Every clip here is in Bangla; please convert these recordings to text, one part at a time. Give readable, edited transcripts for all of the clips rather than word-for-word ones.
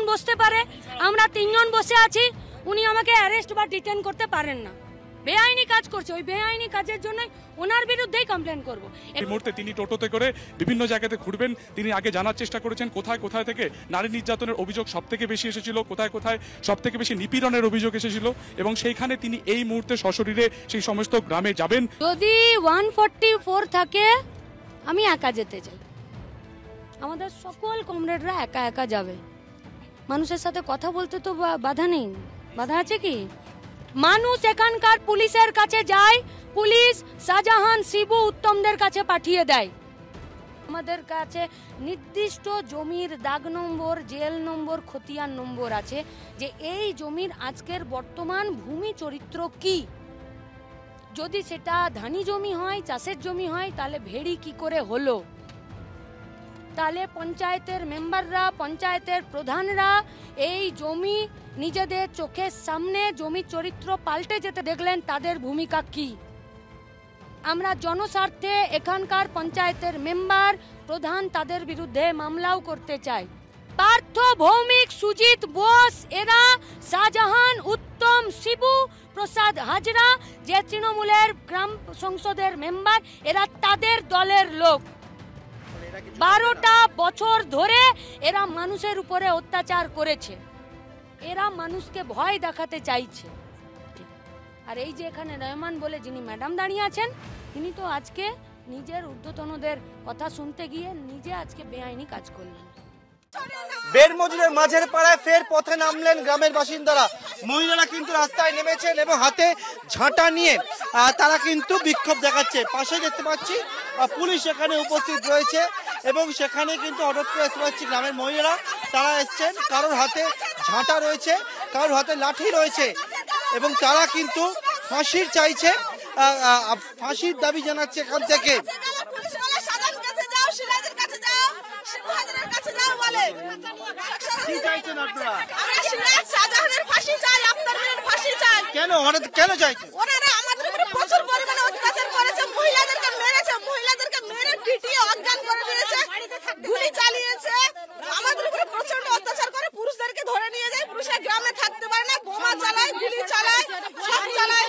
বসতে পারে, আমরা 3 জন বসে আছি, উনি আমাকে অ্যারেস্ট বা ডিটেইন করতে পারেন না। বেআইনি কাজ করছে, ওই বেআইনি কাজের জন্য ওনার বিরুদ্ধেই কমপ্লেন করব। এই মুহূর্তে তিনি টোটোতে করে বিভিন্ন জায়গাতে ঘুরবেন। তিনি আগে জানার চেষ্টা করেছেন কোথায় কোথায় থেকে নারী নির্যাতনের অভিযোগ সবথেকে বেশি এসেছিল, কোথায় কোথায় সবথেকে বেশি নিপীড়নের অভিযোগ এসেছিল, এবং সেইখানে তিনি এই মুহূর্তে সশরীরে সেই সমস্ত গ্রামে যাবেন। যদি 144 থাকে আমি একা যেতে চাই, আমাদের সকল কমরেডরা একা একা যাবে। মানুষের সাথে কথা বলতে তো বাধা নেই, বাধা আছে কি? মানুষ এখানকার পুলিশের কাছে যায়, পুলিশ শাহজাহান, শিবু, উত্তমদের কাছে পাঠিয়ে দেয়। আমাদের কাছে নির্দিষ্ট জমির দাগ নম্বর, জেল নম্বর, খতিয়ান নম্বর আছে, যে এই জমির আজকের বর্তমান ভূমি চরিত্র কি। যদি সেটা ধানি জমি হয়, চাষের জমি হয়, তাহলে ভেড়ি কি করে হলো, তাহলে পঞ্চায়েতের মেম্বাররা, পঞ্চায়েতের প্রধানরা এই জমি নিজেদের চোখের সামনে জমির চরিত্র পাল্টে যেতে দেখলেন, তাদের ভূমিকা কি। আমরা জনস্বার্থে এখানকার পঞ্চায়েতের মেম্বার, প্রধান, তাদের বিরুদ্ধে মামলাও করতে চাই। পার্থ ভৌমিক, সুজিত বোস, এরা শাহজাহান, উত্তম, শিবু প্রসাদ হাজরা, যে তৃণমূলের গ্রাম সংসদের মেম্বার, এরা তাদের দলের লোক। 12টা বছর ধরে এরা মানুষের উপরে অত্যাচার করেছে, এরা মানুষকে ভয় দেখাতে চাইছে। আর এই যে এখানে রহমান বলে যিনি ম্যাডাম দাঁড়িয়ে আছেন, তিনি তো আজকে নিজের ঊর্ধ্বতনদের কথা শুনতে গিয়ে নিজে আজকে বেআইনি কাজ করলেন। বেড়মজুরের মাঝের পাড়ায় ফের পথে নামলেন গ্রামের বাসিন্দারা। মহিলারা কিন্তু রাস্তায় নেমেছেন এবং হাতে ঝাঁটা নিয়ে তারা কিন্তু বিক্ষোভ দেখাচ্ছে। পাশে দেখতে পাচ্ছি পুলিশ এখানে উপস্থিত রয়েছে এবং সেখানে কিন্তু হঠাৎ করে দেখতে পাচ্ছি গ্রামের মহিলারা তারা এসছেন, কারোর হাতে ঝাঁটা রয়েছে, কারোর হাতে লাঠি রয়েছে এবং তারা কিন্তু ফাঁসির চাইছে, ফাঁসির দাবি জানাচ্ছে এখান থেকে। কেন হঠাৎ কেন চাইছেন? ওনারা আমাদের উপরে প্রচুর পরিমাণে অত্যাচার করেছে, মহিলাদেরকে মেরেছে, মহিলাদেরকে মেরে পিটিয়ে অজ্ঞান করে দিয়েছে, গুলি চালিয়েছে, আমাদের উপরে প্রচন্ড অত্যাচার করে, পুরুষদেরকে ধরে নিয়ে যায়, পুরুষরা গ্রামে থাকতে পারে না, বোমা চালায়, গুলি চালায়, সব চালায়।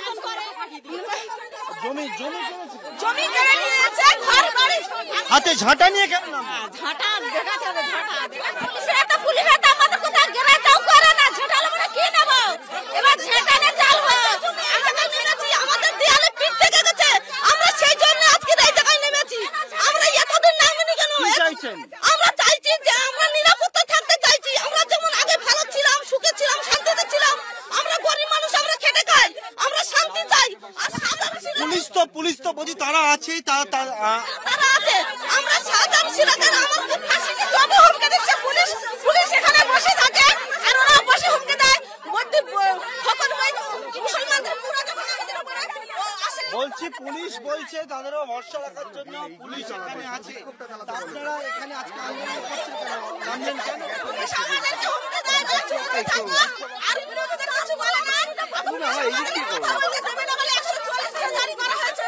জমি জমি জমি কেড়ে নিয়েছে, ঘর বাড়ি। হাতে ঝাঁটা নিয়ে কেন? ঝাঁটা দেখাতে হবে, ঝাঁটা পুলিশের তো পুলিশের তো আমাদের কোথাও গেরাটাও করে না, ঝাঁটা আমরা কি নেব, এবার ঝাঁটা নিয়ে চালবো। আমাদের মেরেছি, আমাদের দেয়ালে পিঠ থেকে গেছে, আমরা সেই জন্য আজকে এই জায়গায় নেমেছি। আমরা এতদিন নামিনি কেন? কি চাইছেন? আমরা চাইছি যে আমরা নিরাপত্তা থাকতে চাইছি, আমরা যেমন আগে ভালো ছিলাম, সুখে ছিলাম, শান্তিতে ছিলাম, আমরা গরিব মানুষ, আমরা খেটে খাই, আমরা শান্তি চাই। আর সাধারণ পুলিশ তো বলছি তারা আছেই, তারা আছে, আমরা সাধারণ ছিলাম, আমাদের ফাঁসিকে জব হুমকে দিচ্ছে পুলিশ, পুলিশ এখানে বসে থাকে আর ওরা বসে হুমকে দেয়। মধ্যে ফকর ভাই মুসলমানদের পুরো যখন আমাদের উপরে আসে, বলছি পুলিশ বলছে তাদেরও ভরসা রাখার জন্য পুলিশ এখানে আছে। আপনারা এখানে আজকে আন্দোলন করছেন কেন? নামলেন কেন? পুলিশ আমাদেরকে হুমকে দেয়, আর বিরোধীদের কিছু বলে না। কথা বলতে দেবে না বলে 144 জারি করা হয়েছে।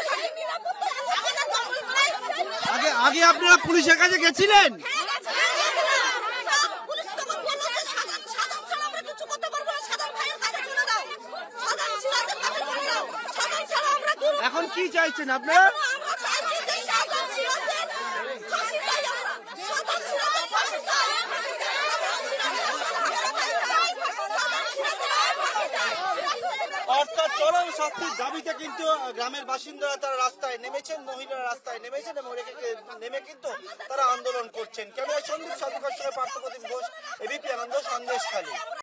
আগে আপনারা পুলিশের কাছে গেছিলেন? এখন কি চাইছেন আপনারা? অর্থাৎ চরম শাস্তির দাবিতে কিন্তু গ্রামের বাসিন্দারা তারা রাস্তায় নেমেছেন, মহিলারা রাস্তায় নেমেছেন এবং নেমে কিন্তু তারা আন্দোলন করছেন। ক্যামেরায় সন্দীপ সাধুকার সঙ্গে পার্থপ্রতিম ঘোষ, এবিপি আনন্দ, সন্দেশখালী।